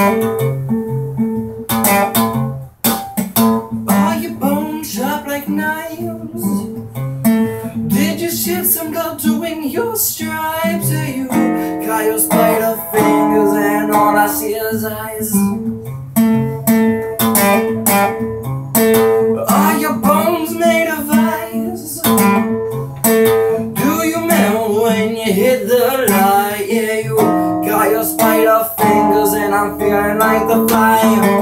Are your bones sharp like knives? Did you shed some blood to win your stripes? Are you got your spider fingers and all I see is eyes? Are your bones made of ice? Do you melt when you hit the light? Yeah, you got your spider fingers and I'm feeling like the fire.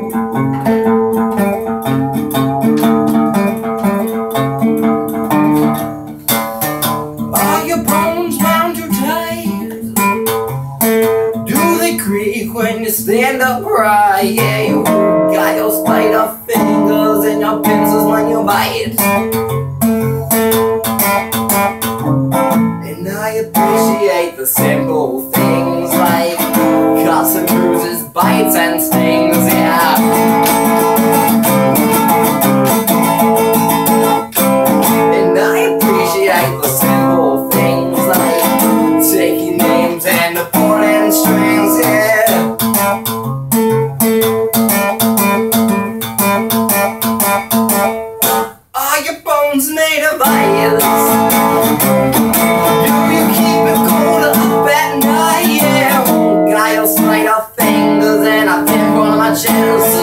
Are your bones bound too tight? Do they creak when you stand upright? Yeah, you got your spider fingers and your pincers when you bite. And I appreciate the simple things like cuts and bruises, bites and stings, yeah. And I appreciate the simple things like taking names and pulling strings, yeah. Are your bones made of ice? Do you keep it cold up at night? Yeah, got your spider fingers and I pimple on my chest.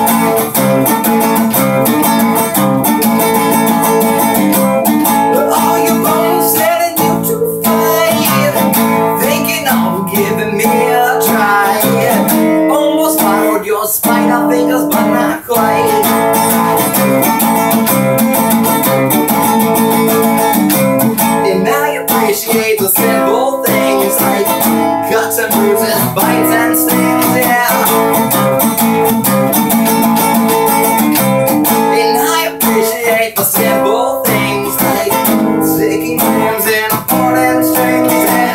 Are your bones telling you to fight? Thinking of giving me a try? Yeah, almost followed your spider fingers but not quite. Appreciate the simple things like cuts and bruises, bites and stings, yeah. And I appreciate the simple things like taking names and pulling strings, yeah.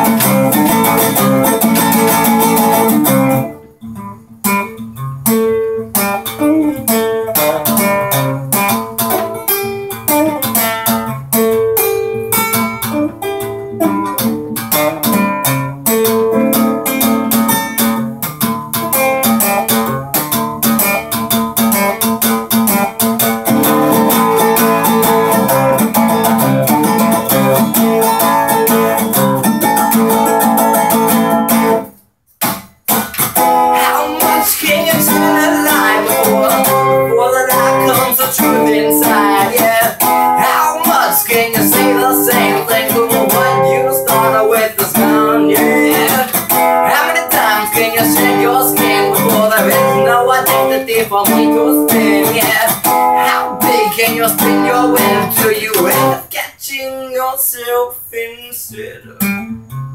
Truth inside, yeah. How much can you say the same thing to what you started with is gone, yeah. How many times can you shed your skin before there is no identity for me to spin, yeah. How big can you spin your web till you end up catching yourself instead?